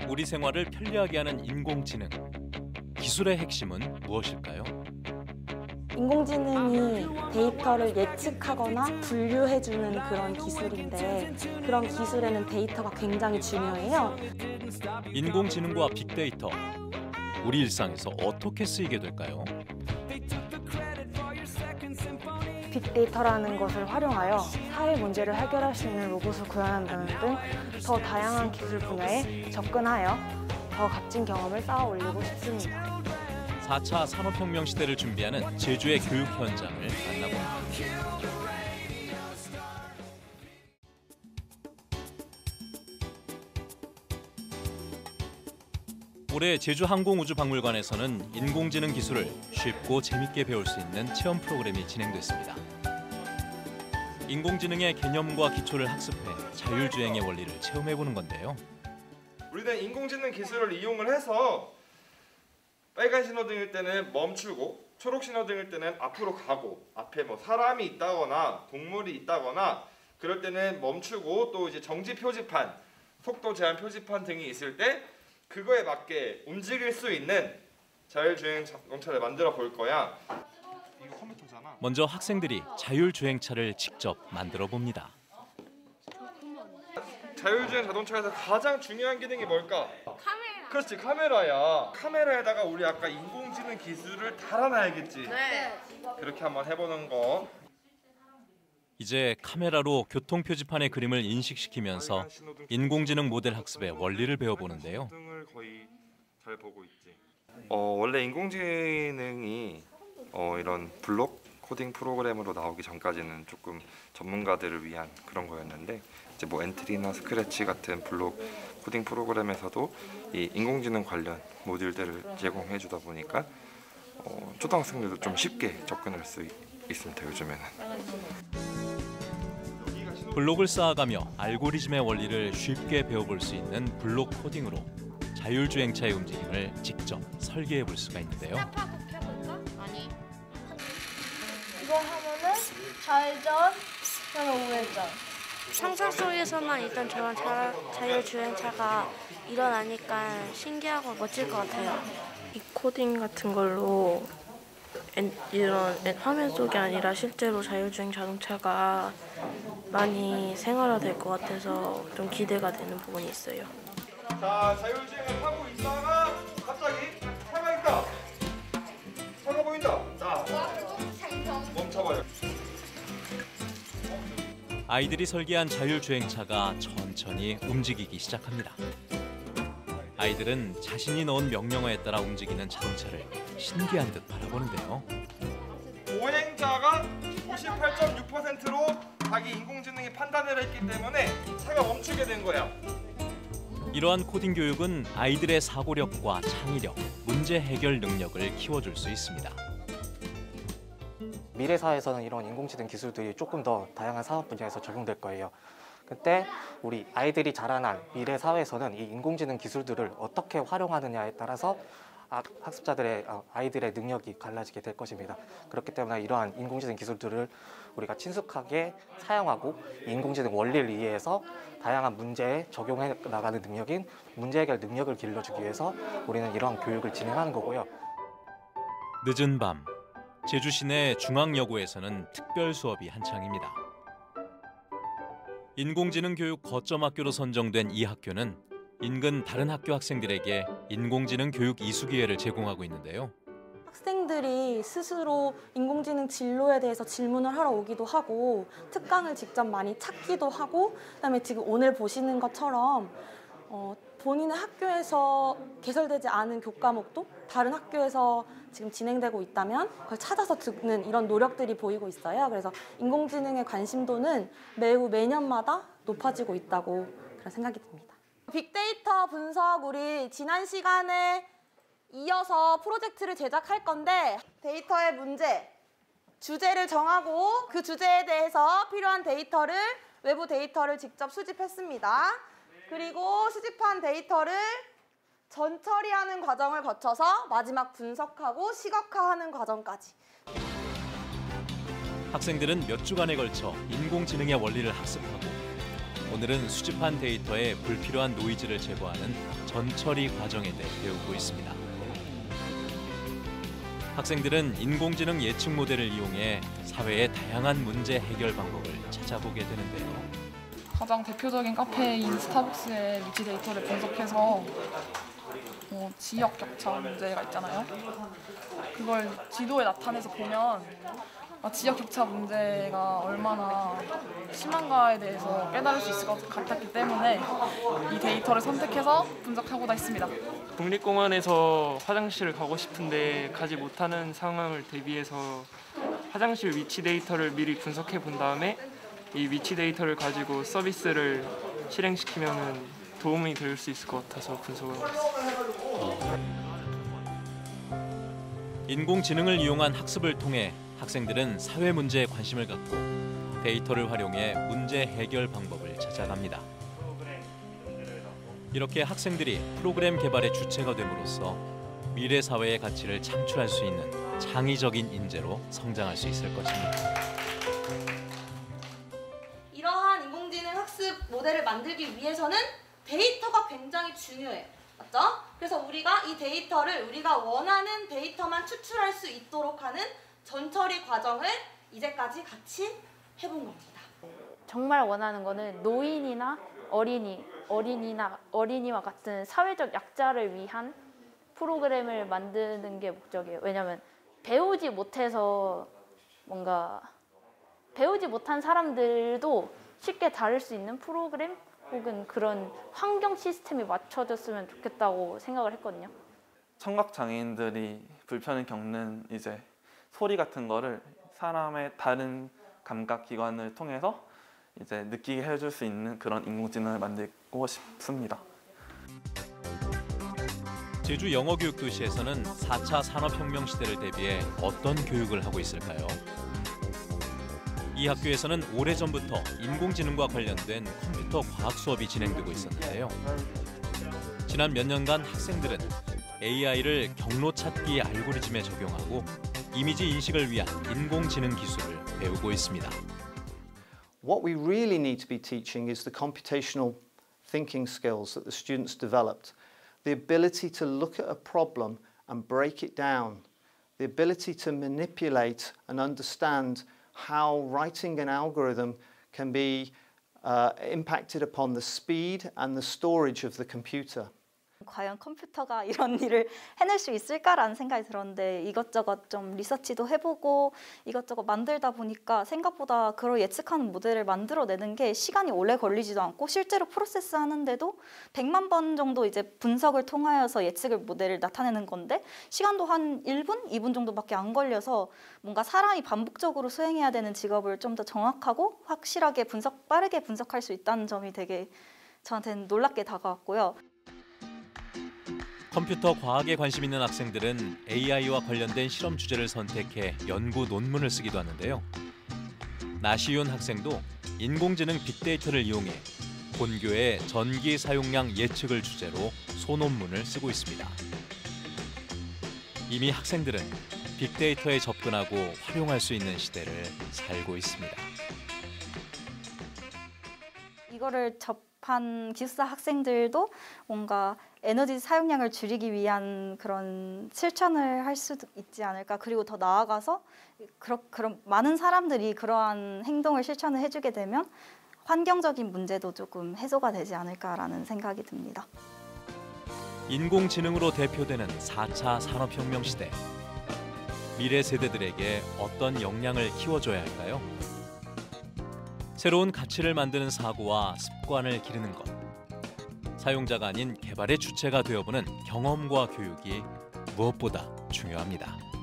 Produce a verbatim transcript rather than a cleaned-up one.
우리 생활을 편리하게 하는 인공지능. 기술의 핵심은 무엇일까요? 인공지능이 데이터를 예측하거나 분류해주는 그런 기술인데 그런 기술에는 데이터가 굉장히 중요해요. 인공지능과 빅데이터, 우리 일상에서 어떻게 쓰이게 될까요? 빅데이터라는 것을 활용하여 사회 문제를 해결할 수 있는 로봇을 구현한다는 등 더 다양한 기술 분야에 접근하여 더 값진 경험을 쌓아 올리고 싶습니다. 사 차 산업혁명 시대를 준비하는 제주의 교육 현장을 만나봅니다. 올해 제주항공우주박물관에서는 인공지능 기술을 쉽고 재밌게 배울 수 있는 체험 프로그램이 진행됐습니다. 인공지능의 개념과 기초를 학습해 자율주행의 원리를 체험해보는 건데요. 우리는 인공지능 기술을 이용을 해서 빨간 신호등일 때는 멈추고 초록 신호등일 때는 앞으로 가고 앞에 뭐 사람이 있다거나 동물이 있다거나 그럴 때는 멈추고 또 이제 정지 표지판, 속도 제한 표지판 등이 있을 때 그거에 맞게 움직일 수 있는 자율주행 자동차를 만들어 볼 거야. 이거 컴퓨터잖아. 먼저 학생들이 자율주행차를 직접 만들어 봅니다. 자율주행 자동차에서 가장 중요한 기능이 뭘까? 카메라. 그렇지, 카메라야. 카메라에다가 우리 아까 인공지능 기술을 달아놔야겠지. 네. 그렇게 한번 해보는 거. 이제 카메라로 교통 표지판의 그림을 인식시키면서 인공지능 모델 학습의 원리를 배워보는데요. 등을 거의 잘 보고 있지. 어 원래 인공지능이 어 이런 블록 코딩 프로그램으로 나오기 전까지는 조금 전문가들을 위한 그런 거였는데 이제 뭐 엔트리나 스크래치 같은 블록 코딩 프로그램에서도 이 인공지능 관련 모듈들을 제공해 주다 보니까 어, 초등학생들도 좀 쉽게 접근할 수 있, 있습니다. 요즘에는. 블록을 쌓아가며 알고리즘의 원리를 쉽게 배워볼 수 있는 블록 코딩으로 자율주행차의 움직임을 직접 설계해 볼 수가 있는데요. 아니. 이거 하면은 좌회전, 그다음에 우회전. 상상 속에서만 일단 저런 자, 자율주행차가 일어나니까 신기하고 멋질 것 같아요. 이 코딩 같은 걸로 엔, 이런 엔, 화면 속이 아니라 실제로 자율주행 자동차가 많이 생활화될 것 같아서 좀 기대가 되는 부분이 있어요. 자, 자율주행을 타고 있다가 갑자기 차가 있다. 차가 보인다. 자, 멈춰봐요. 아이들이 설계한 자율주행차가 천천히 움직이기 시작합니다. 아이들은 자신이 넣은 명령어에 따라 움직이는 자동차를 신기한 듯 바라보는데요. 보행자가 구십팔 점 육 퍼센트로 자기 인공지능이 판단을 했기 때문에 차가 멈추게 된 거야. 이러한 코딩 교육은 아이들의 사고력과 창의력, 문제 해결 능력을 키워줄 수 있습니다. 미래 사회에서는 이런 인공지능 기술들이 조금 더 다양한 사업 분야에서 적용될 거예요. 그때 우리 아이들이 자라날 미래 사회에서는 이 인공지능 기술들을 어떻게 활용하느냐에 따라서 학습자들의 아이들의 능력이 갈라지게 될 것입니다. 그렇기 때문에 이러한 인공지능 기술들을 우리가 친숙하게 사용하고 인공지능 원리를 이해해서 다양한 문제에 적용해 나가는 능력인 문제 해결 능력을 길러주기 위해서 우리는 이러한 교육을 진행하는 거고요. 늦은 밤, 제주 시내 중앙여고에서는 특별 수업이 한창입니다. 인공지능 교육 거점 학교로 선정된 이 학교는 인근 다른 학교 학생들에게 인공지능 교육 이수 기회를 제공하고 있는데요. 학생들이 스스로 인공지능 진로에 대해서 질문을 하러 오기도 하고 특강을 직접 많이 찾기도 하고 그다음에 지금 오늘 보시는 것처럼 어, 본인의 학교에서 개설되지 않은 교과목도 다른 학교에서 지금 진행되고 있다면 그걸 찾아서 듣는 이런 노력들이 보이고 있어요. 그래서 인공지능의 관심도는 매우 매년마다 높아지고 있다고 그런 생각이 듭니다. 빅데이터 분석 우리 지난 시간에 이어서 프로젝트를 제작할 건데 데이터의 문제, 주제를 정하고 그 주제에 대해서 필요한 데이터를 외부 데이터를 직접 수집했습니다. 그리고 수집한 데이터를 전처리하는 과정을 거쳐서 마지막 분석하고 시각화하는 과정까지. 학생들은 몇 주간에 걸쳐 인공지능의 원리를 학습하고 오늘은 수집한 데이터에 불필요한 노이즈를 제거하는 전처리 과정에 대해 배우고 있습니다. 학생들은 인공지능 예측 모델을 이용해 사회의 다양한 문제 해결 방법을 찾아보게 되는데요. 가장 대표적인 카페인 스타벅스의 위치 데이터를 분석해서 어, 지역 격차 문제가 있잖아요. 그걸 지도에 나타내서 보면 어, 지역 격차 문제가 얼마나 심한가에 대해서 깨달을 수 있을 것 같았기 때문에 이 데이터를 선택해서 분석하고자 했습니다. 국립공원에서 화장실을 가고 싶은데 가지 못하는 상황을 대비해서 화장실 위치 데이터를 미리 분석해 본 다음에 이 위치 데이터를 가지고 서비스를 실행시키면 도움이 될 수 있을 것 같아서 분석을 하고 있습니다. 인공지능을 이용한 학습을 통해 학생들은 사회 문제에 관심을 갖고 데이터를 활용해 문제 해결 방법을 찾아갑니다. 이렇게 학생들이 프로그램 개발의 주체가 됨으로써 미래 사회의 가치를 창출할 수 있는 창의적인 인재로 성장할 수 있을 것입니다. 이러한 인공지능 학습 모델을 만들기 위해서는 데이터가 굉장히 중요해요. 맞죠? 그래서 우리가 이 데이터를 우리가 원하는 데이터만 추출할 수 있도록 하는 전처리 과정을 이제까지 같이 해본 겁니다. 정말 원하는 거는 노인이나 어린이, 어린이나 어린이와 같은 사회적 약자를 위한 프로그램을 만드는 게 목적이에요. 왜냐하면 배우지 못해서 뭔가 배우지 못한 사람들도 쉽게 다룰 수 있는 프로그램 혹은 그런 환경 시스템이 맞춰졌으면 좋겠다고 생각을 했거든요. 청각 장애인들이 불편을 겪는 이제 소리 같은 거를 사람의 다른 감각 기관을 통해서 이제 느끼게 해줄 수 있는 그런 인공지능을 만들고 싶습니다. 제주 영어교육도시에서는 사 차 산업혁명 시대를 대비해 어떤 교육을 하고 있을까요? 이 학교에서는 오래전부터 인공지능과 관련된 컴퓨터 과학 수업이 진행되고 있었는데요. 지난 몇 년간 학생들은 에이아이를 경로 찾기 알고리즘에 적용하고 이미지 인식을 위한 인공지능 기술을 배우고 있습니다. What we really need to be teaching is the computational thinking skills that the students developed. The ability to look at a problem and break it down. The ability to manipulate and understand how writing an algorithm can be uh, impacted upon the speed and the storage of the computer. 과연 컴퓨터가 이런 일을 해낼 수 있을까라는 생각이 들었는데 이것저것 좀 리서치도 해보고 이것저것 만들다 보니까 생각보다 그걸 예측하는 모델을 만들어내는 게 시간이 오래 걸리지도 않고 실제로 프로세스 하는데도 백만 번 정도 이제 분석을 통하여서 예측을 모델을 나타내는 건데 시간도 한 일 분, 이 분 정도밖에 안 걸려서 뭔가 사람이 반복적으로 수행해야 되는 직업을 좀 더 정확하고 확실하게 분석, 빠르게 분석할 수 있다는 점이 되게 저한테는 놀랍게 다가왔고요. 컴퓨터 과학에 관심 있는 학생들은 에이아이와 관련된 실험 주제를 선택해 연구 논문을 쓰기도 하는데요. 나시윤 학생도 인공지능 빅데이터를 이용해 본교의 전기 사용량 예측을 주제로 소논문을 쓰고 있습니다. 이미 학생들은 빅데이터에 접근하고 활용할 수 있는 시대를 살고 있습니다. 이거를 접한 기숙사 학생들도 뭔가 에너지 사용량을 줄이기 위한 그런 실천을 할 수도 있지 않을까. 그리고 더 나아가서 그런, 그런 많은 사람들이 그러한 행동을 실천을 해주게 되면 환경적인 문제도 조금 해소가 되지 않을까라는 생각이 듭니다. 인공지능으로 대표되는 사 차 산업혁명 시대. 미래 세대들에게 어떤 역량을 키워줘야 할까요? 새로운 가치를 만드는 사고와 습관을 기르는 것. 사용자가 아닌 개발의 주체가 되어보는 경험과 교육이 무엇보다 중요합니다.